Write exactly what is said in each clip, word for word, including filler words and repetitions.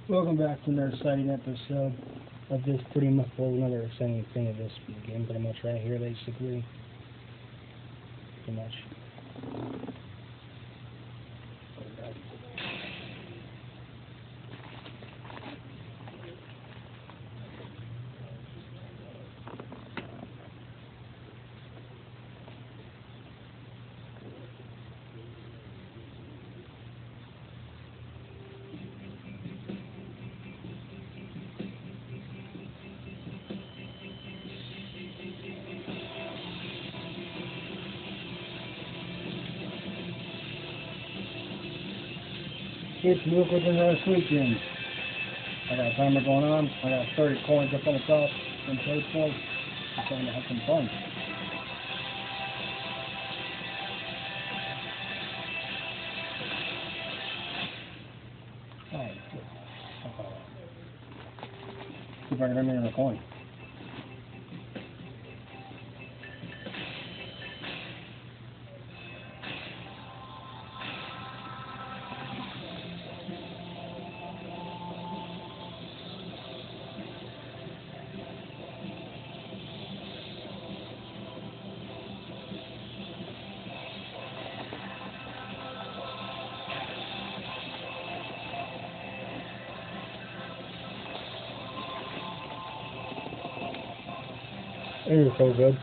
Welcome back to another exciting episode of this pretty much, well, another exciting thing of this game pretty much right here, basically. Pretty much. It's Lucas and last weekend. I got a timer going on. I got thirty coins up on the top and trade points. I'm trying to have some fun. Alright. See if I can run in a coin. You're so good.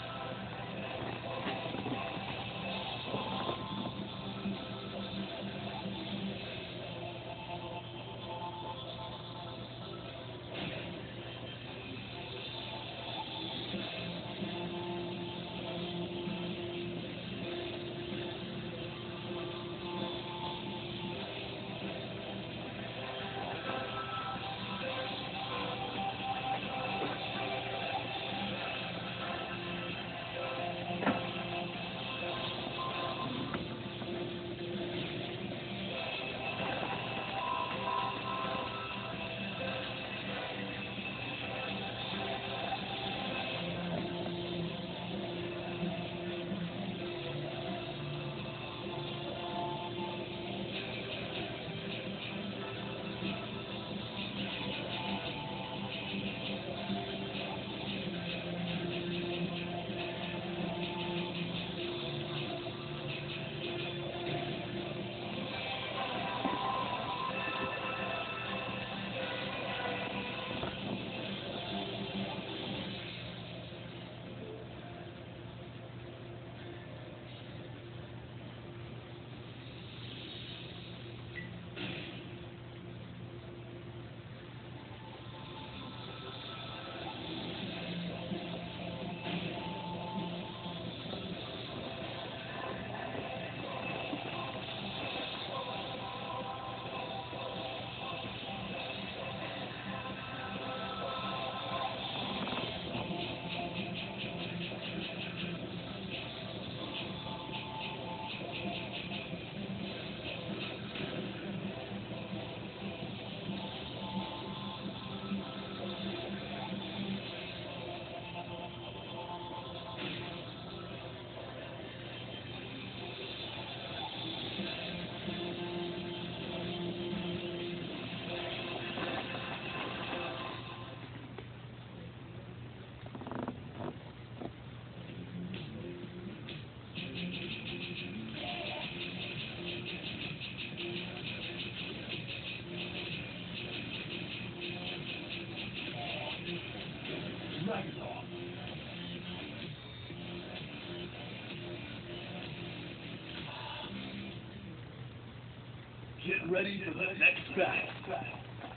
Get ready for the next battle.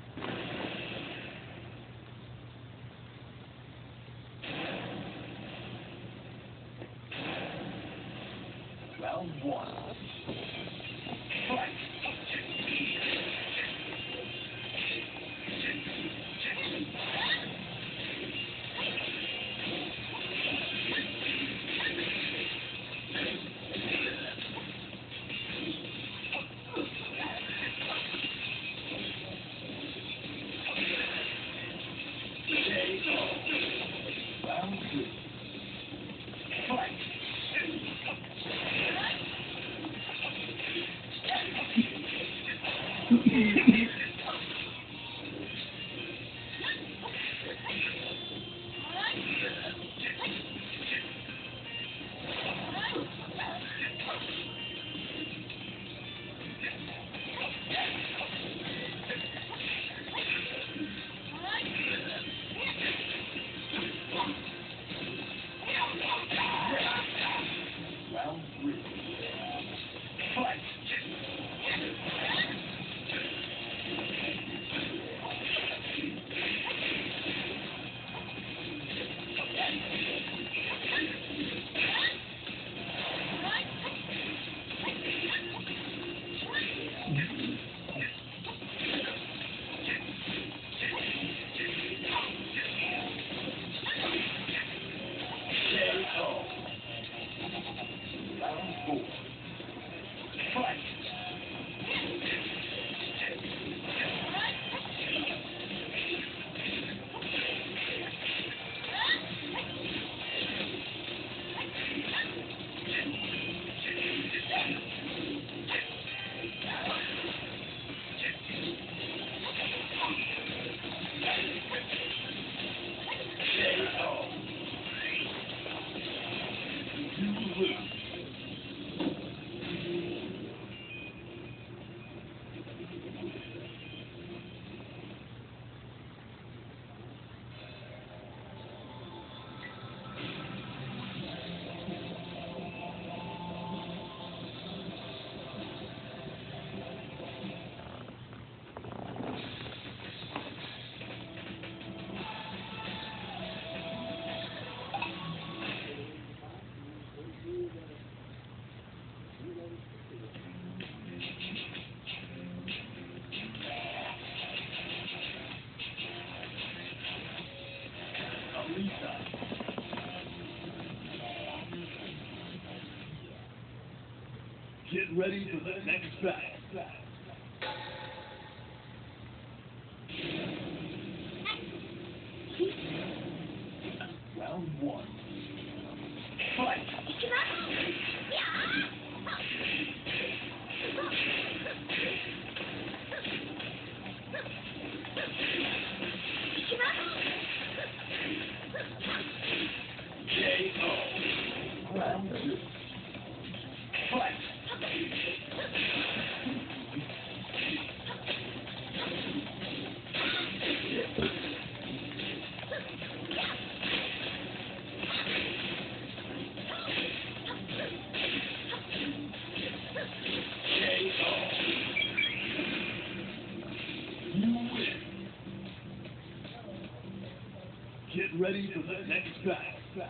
Round one. Fight! Round two. Fight! Get ready for the next battle. Round one. Fight! K O. Round two. Fight! K O. You win. Get ready for the next battle.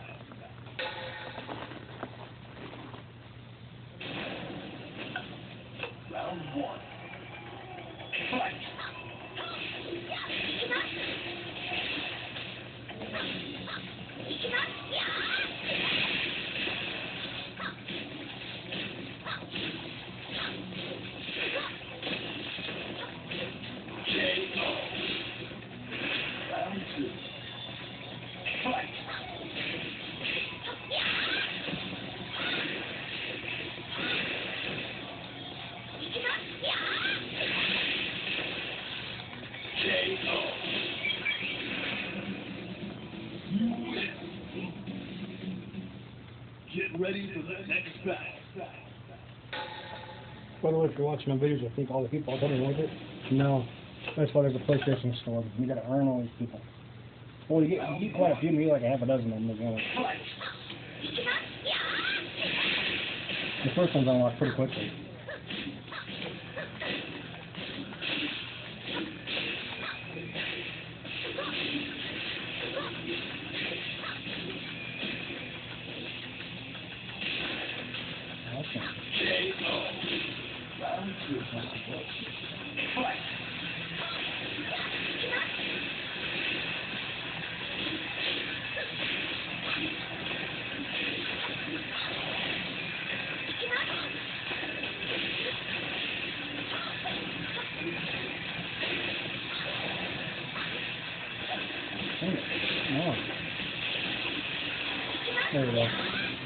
Round one. Fight! K O. Round two. Fight! K O. You win. Get ready for the next battle. By the way, if you're watching my videos, I think all the people are coming with it. No. That's why there's a PlayStation store. You gotta earn all these people. Well, you get, you get quite a few, maybe like a half a dozen of them. You know. Fight! The first one's unlocked pretty quickly. Okay. K O. Round two. Fight! Oh. There we go.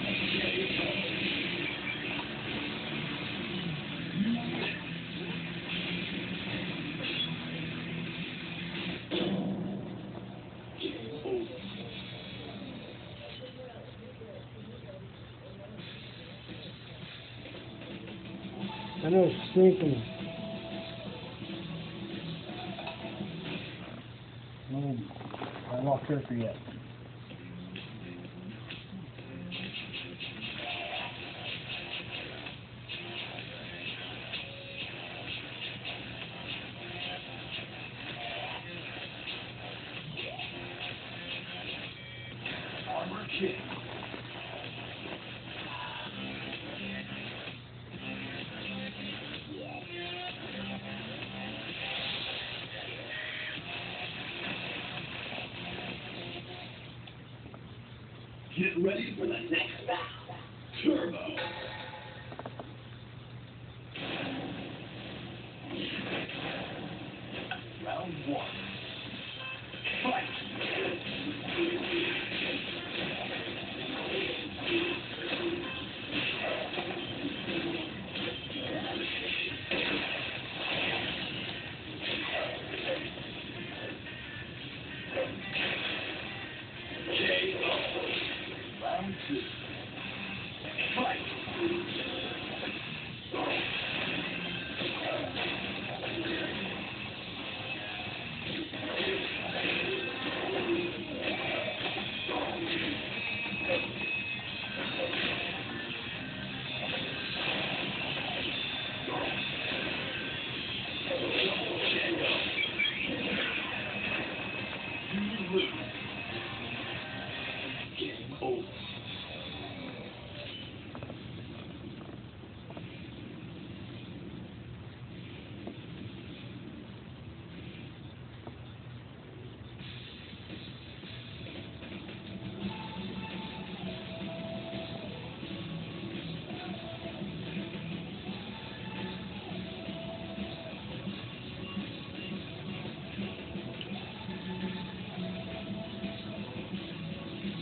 I know it's sneaking. No, I'm not character yet. Armor King. Get ready for the next battle. Turbo. Round one. Fight! K O. Round two. Fight!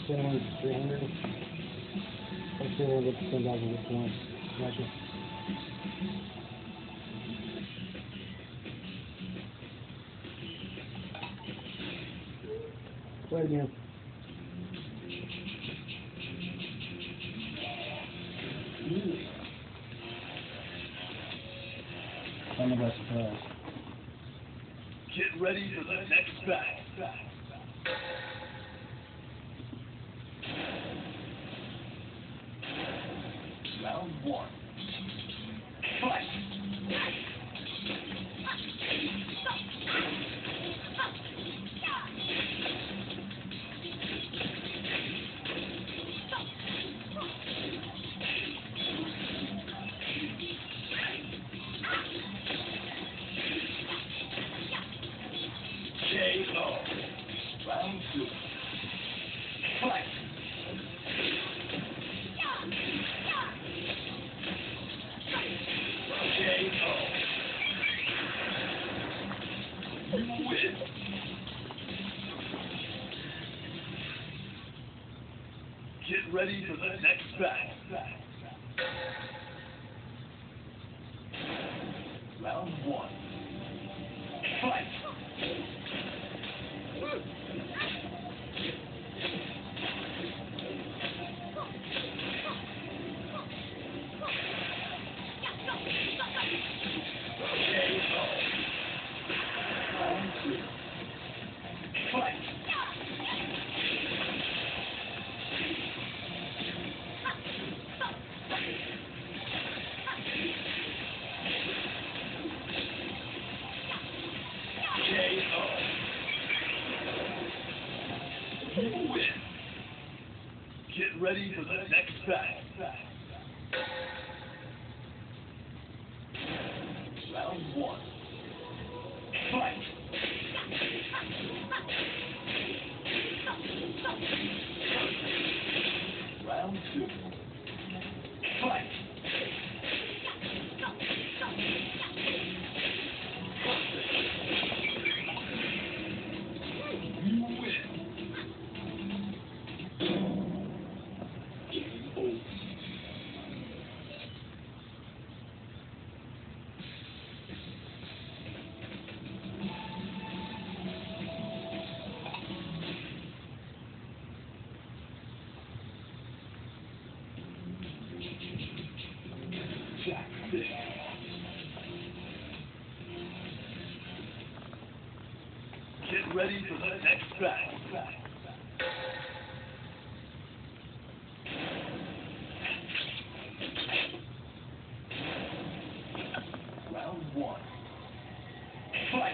seven hundred to three hundred. Let's see if I get to ten thousand this one. Gotcha. Play again. I'm about surprised. Get ready for the next battle. Round one. Fight! K O. Round two. Fight! K O. You win. Get ready for the next battle. Round one. Fight! Get ready for the next battle. Round one. Fight! Round two. Fight! You win. Jack six. Get ready for the next battle. Round one. Fight!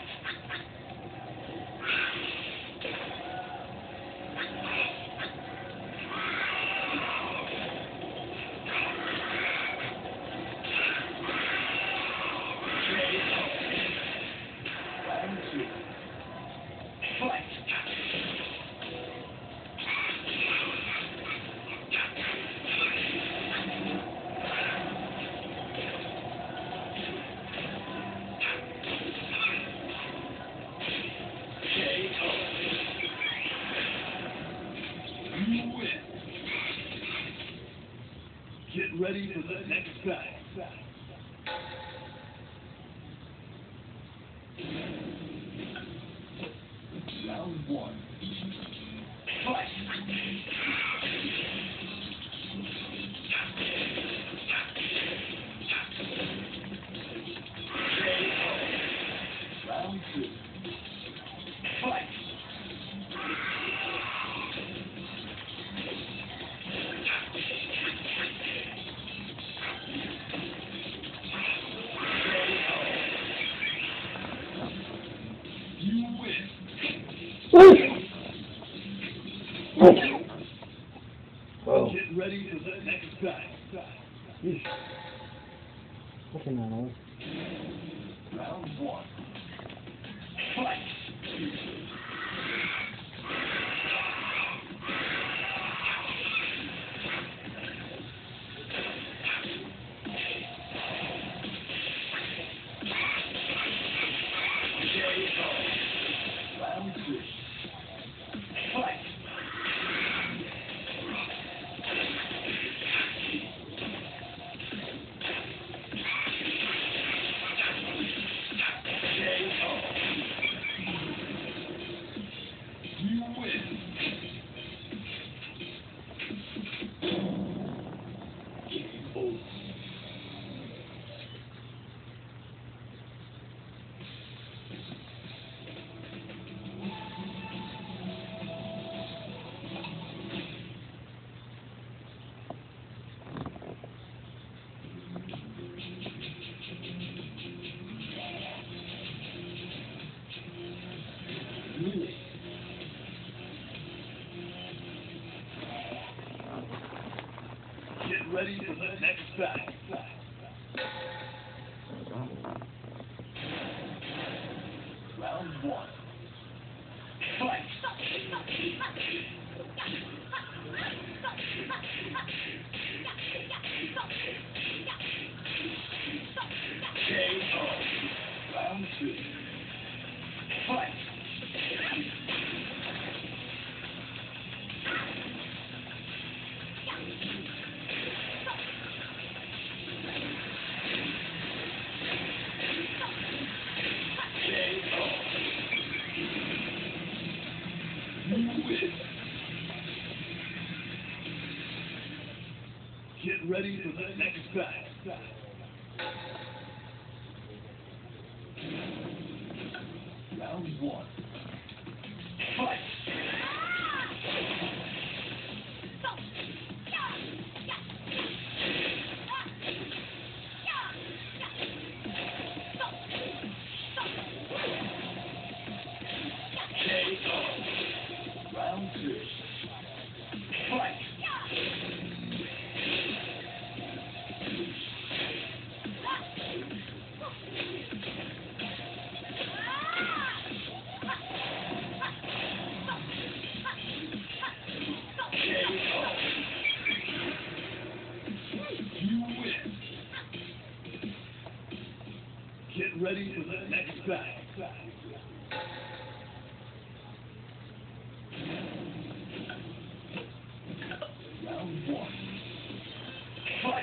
Round two. Fight! K O. You win. Get ready for the next battle. Round one. Fight! K O. Round two. Fight! You win. Oh. Get ready for the next battle. Yeesh. What's in that noise? Round one. Fight! K O. Round two. Fight! ready for the next battle. Round one. Fight! K O. Round two. Fight! Get ready for the next battle. Round one. Fight! K O. Round two. Fight! Get ready for the next battle. Round one. Fight!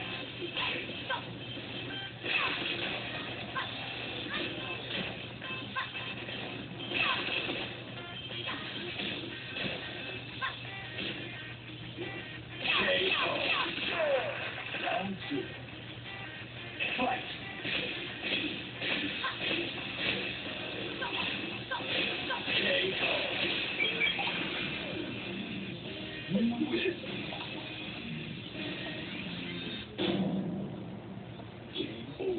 K O. Round two. Fight! K O. You win. Game over.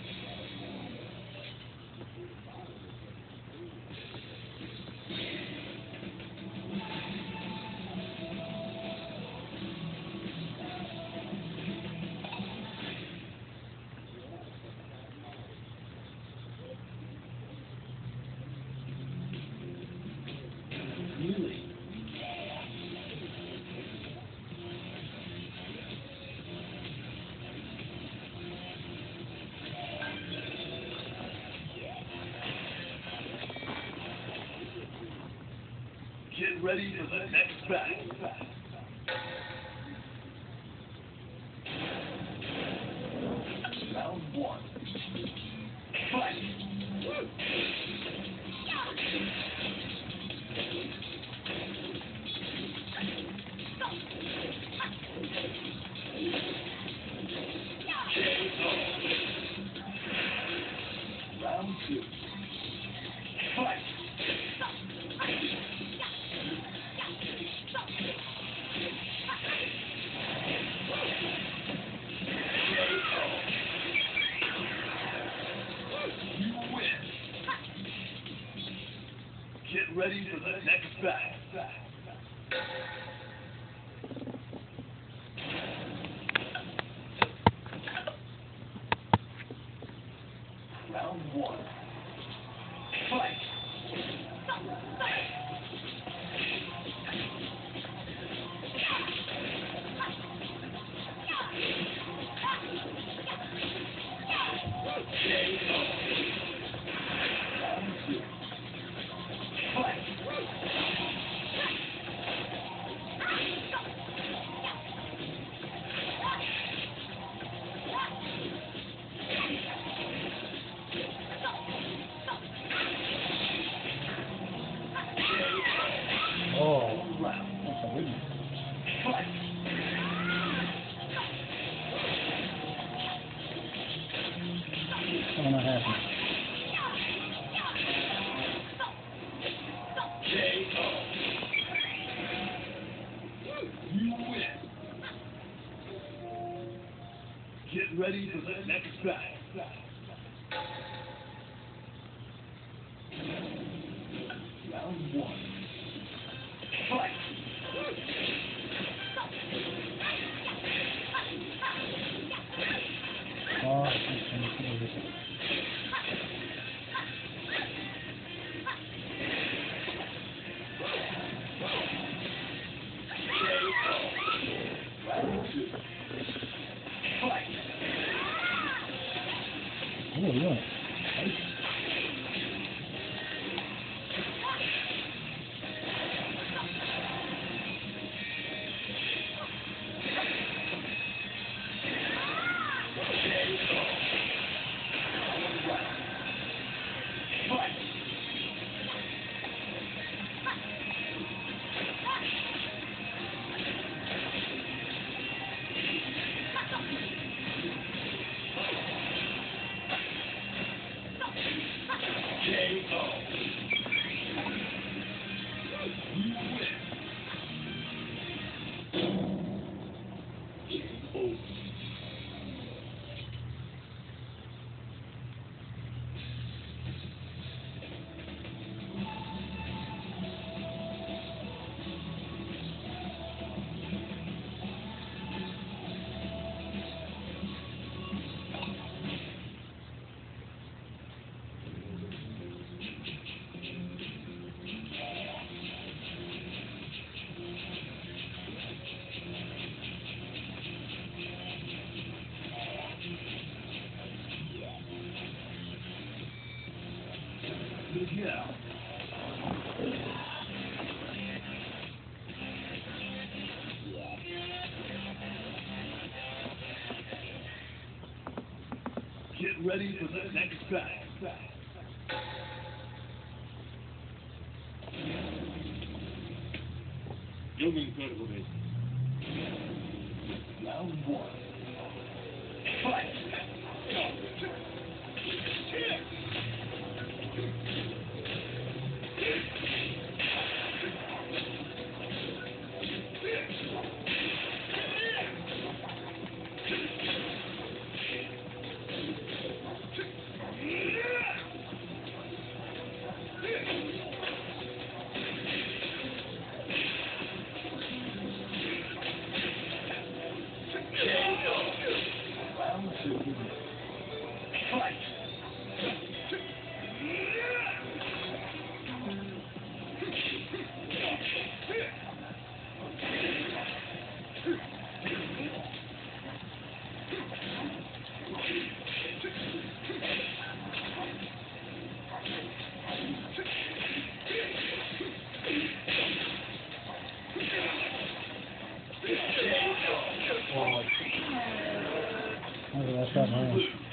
Really? Get ready for the next battle. Round one. Fight! K O. Round two. Fight! Get ready for the next battle. Round one. Fight! K O. Round two. Fight! Oh, that's a weakness. Fight! What's not happening? K O. You win. Get ready for the next battle. Round one. Fight! go. Get ready for the next battle. Young incredible baby. Round one. Fight! Round two. Fight! Oh, that's got my